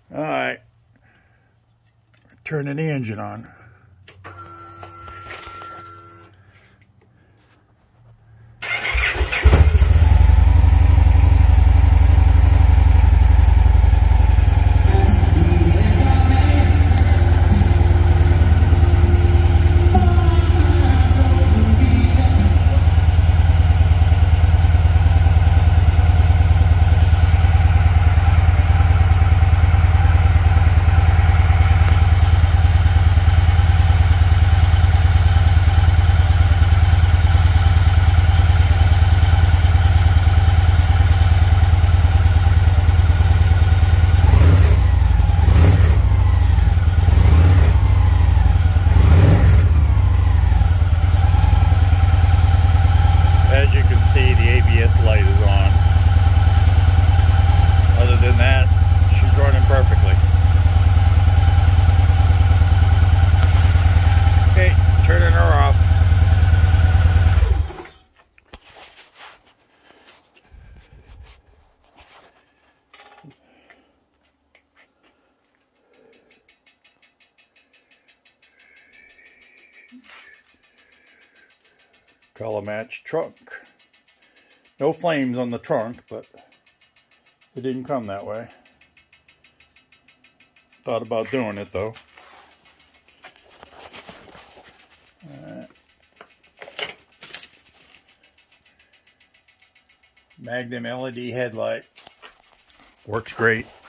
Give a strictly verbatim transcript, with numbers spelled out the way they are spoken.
All right, turning the engine on. As you can see, the A B S light is on. Other than that, she's running perfectly. Okay, turning her off. Color match trunk. No flames on the trunk, but it didn't come that way. Thought about doing it though. Alright. Magnum L E D headlight. Works great.